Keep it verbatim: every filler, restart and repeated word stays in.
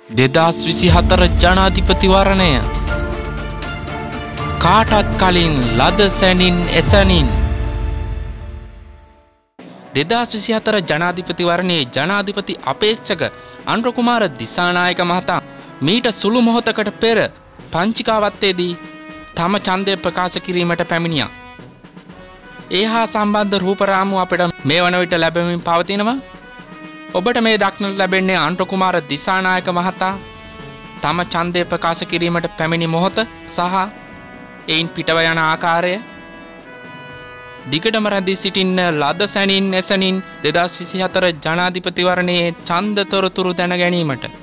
දෙදහස් විසිහතර ජනාධිපතිවරණය කාටත් කලින් ලද සැනින් එසැනින්. දෙදහස් විසිහතර ජනාධිපතිවරණයේ ජනාධිපති අපේක්ෂක අනුර කුමාර දිසානායක මහතා මීට සුළු මොහොතකට පෙර පංචිකාවත්තේදී තම ඡන්දය ප්‍රකාශ කිරීමට පැමිණියා. ඒ හා සම්බන්ධ රූපරාමුව අපිට මේ වන විට ලැබෙමින් පවතිනවා. ඔබට මේ දක්නට ලැබෙන්නේ අනුර කුමාර දිසානායක මහතා තම ඡන්දය ප්‍රකාශ කිරීමට පැමිණි මොහොත සහ එයින් පිටව යන ආකාරය. දිගටම රැඳී සිටින්න ලද සැනින් එසැනින් දෙදහස් විසිහතර ජනාධිපතිවරණයේ ඡන්ද තොරතුරු දැන ගැනීමට